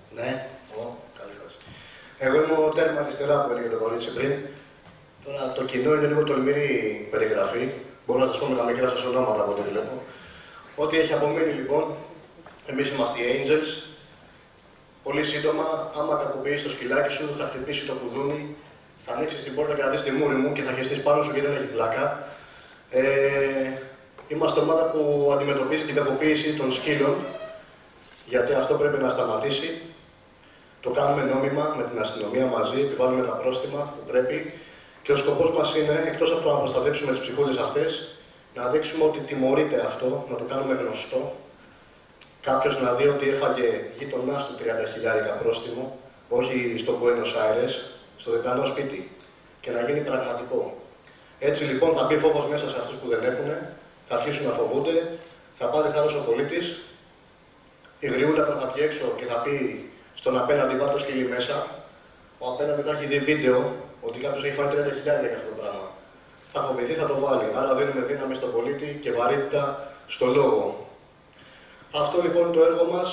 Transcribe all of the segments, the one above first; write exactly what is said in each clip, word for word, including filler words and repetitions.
Ναι, ο, καλή φάση. Εγώ είμαι ο τέρμα αριστερά που έλεγε το κορίτσι πριν. Τώρα το κοινό είναι λίγο τολμηρή περιγραφή. Μπορώ να σας πω με τα μικρά σας ονόματα από ό,τι βλέπω. Ό,τι έχει απομείνει λοιπόν, εμείς είμαστε οι Angels. Πολύ σύντομα, άμα κακοποιήσεις το σκυλάκι σου, θα χτυπήσει το κουδούνι, θα ανοίξεις την πόρτα, κρατήσεις τη μούρη μου και θα χεστείς πάνω σου και δεν έχει πλάκα. Ε, είμαστε ομάδα που αντιμετωπίζει την κακοποίηση των σκύλων, γιατί αυτό πρέπει να σταματήσει. Το κάνουμε νόμιμα με την αστυνομία μαζί, επιβάλλουμε τα πρόστιμα που πρέπει. Και ο σκοπός μας είναι, εκτός από το να προστατεύσουμε τις ψυχούλες αυτές, να δείξουμε ότι τιμωρείται αυτό, να το κάνουμε γνωστό. Κάποιος να δει ότι έφαγε γείτονάς του τριάντα χιλιάρικα πρόστιμο, όχι στο Buenos Aires, στο διπλανό σπίτι, και να γίνει πραγματικό. Έτσι λοιπόν θα μπει φόβος μέσα σε αυτούς που δεν έχουν, θα αρχίσουν να φοβούνται, θα πάρει θάρρος ο πολίτης, η γριούλα θα βγει έξω και θα πει στον απέναντι βάλ' το σκυλί μέσα, ο απέναντι θα έχει δει βίντεο ότι κάποιος έχει φάει τριάντα χιλιάρικα για αυτό το πράγμα. Θα φοβηθεί, θα το βάλει. Άρα δίνουμε δύναμη στον πολίτη και βαρύτητα στο λόγο. Αυτό λοιπόν είναι το έργο μας.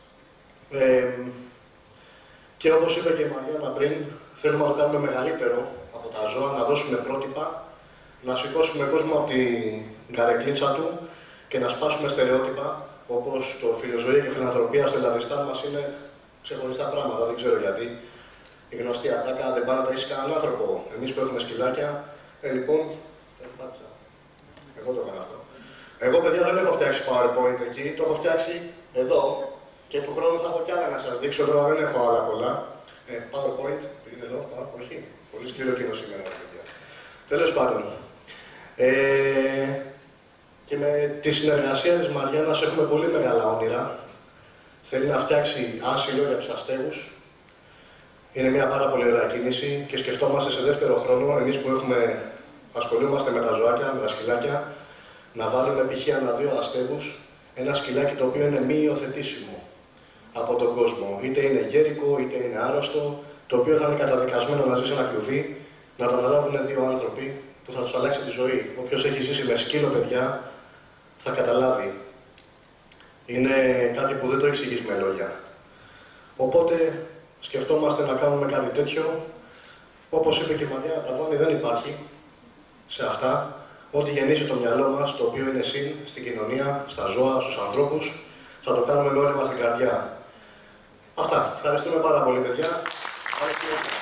Ε, και όπως είπε και η Μαριάννα πριν, θέλουμε να το κάνουμε μεγαλύτερο από τα ζώα, να δώσουμε πρότυπα, να σηκώσουμε κόσμο από την καρεκλίτσα του και να σπάσουμε στερεότυπα, όπως το φιλοζωία και φιλανθρωπία στο Ελλαδιστάν μας είναι ξεχωριστά πράγματα, δεν ξέρω γιατί. Η γνωστή ατάκα δεν πάει να τα ίσεις κανέναν άνθρωπο. Εμείς που έχουμε σκυλάκια, ε, λοιπόν, εγώ το έκανα αυτό. Εγώ, παιδιά, δεν έχω φτιάξει PowerPoint εκεί, το έχω φτιάξει εδώ και του χρόνου θα έχω κι άλλα να σας δείξω. Τώρα δεν έχω άλλα πολλά. Ε, PowerPoint, είναι εδώ, α, όχι, πολύ σκληρό κοινό σήμερα, παιδιά. Τέλος πάντων. Ε, και με τη συνεργασία της Μαριάννας έχουμε πολύ μεγάλα όνειρα. Θέλει να φτιάξει άσυλο για τους αστέγους. Είναι μια πάρα πολύ ωραία κίνηση και σκεφτόμαστε σε δεύτερο χρόνο, εμείς που έχουμε, ασχολούμαστε με τα ζωάκια, με τα σκυλάκια, να βάλουμε π.χ. ανά δύο αστέγους ένα σκυλάκι το οποίο είναι μη υιοθετήσιμο από τον κόσμο. Είτε είναι γέρικο, είτε είναι άρρωστο, το οποίο θα είναι καταδικασμένο να ζει σε ένα κλουβί, να το αναλάβουν δύο άνθρωποι που θα τους αλλάξει τη ζωή. Όποιος έχει ζήσει με σκύλο, παιδιά, θα καταλάβει. Είναι κάτι που δεν το εξηγείς με λόγια. Οπότε, σκεφτόμαστε να κάνουμε κάτι τέτοιο. Όπως είπε και η Μαριά, ταβάνι δεν υπάρχει σε αυτά. Ό,τι γεννήσει το μυαλό μας, το οποίο είναι συν στην κοινωνία, στα ζώα, στους ανθρώπους, θα το κάνουμε με όλη μας την καρδιά. Αυτά. Ευχαριστούμε πάρα πολύ, παιδιά.